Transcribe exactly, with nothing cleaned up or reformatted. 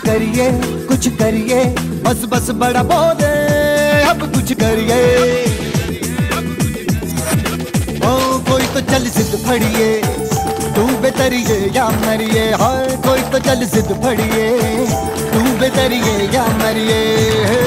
करिए कुछ करिए, बस बस बड़ा बोले अब कुछ करिए। ओ कोई तो चल जिद फड़िए, तू बेतरिए या मरिए। हाय कोई तो चल जिद फड़िए, तू बेतरिए या मरिए।